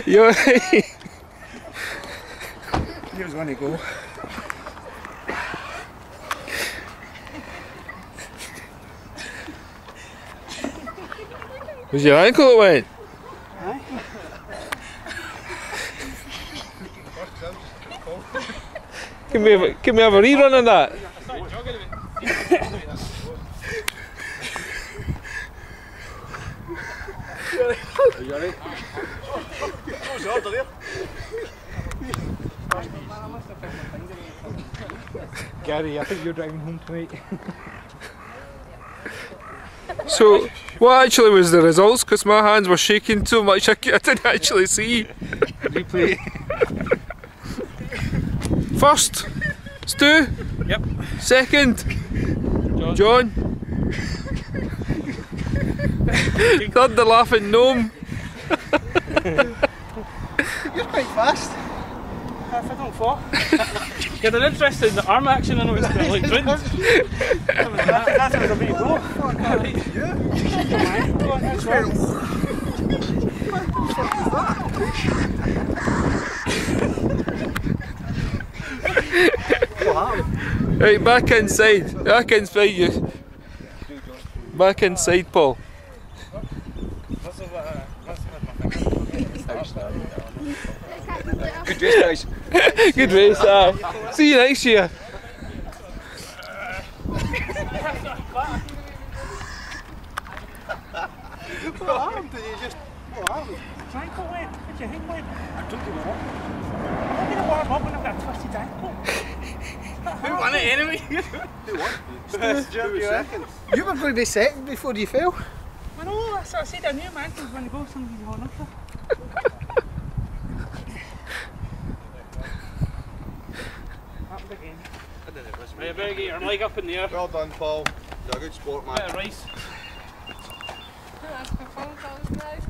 You alright? He was going to go. Was your ankle that went? Aye. Can we have a rerun on that? Are you alright? Gary, I think you're driving home tonight. So, what actually was the results? Because my hands were shaking so much I didn't actually see. Replay. First, Stu. Yep. Second, John. Third, the laughing gnome. You're quite fast. If I don't fall. You had an interest in the arm action, I know it's like wind. That's how it's a bit go. Yeah. Go on, that's right. Right, back inside. Back inside you. Back inside, Paul. Good race, guys. Good race, see you next year. What happened? Did you just... What happened? Ankle went. Did your hip went? I don't give a what. I'm going to warm up when I've got a twisted ankle. Who won it anyway? Who won? Who was second? You were going to be second before you fell. I know, that's what I said. I knew my ankle was going to go. Somebody's going up there. Happened again. Right, you better get your leg up in the air. Well done, Paul. You're a good sport, man. Bit of rice. That's my phone calls now.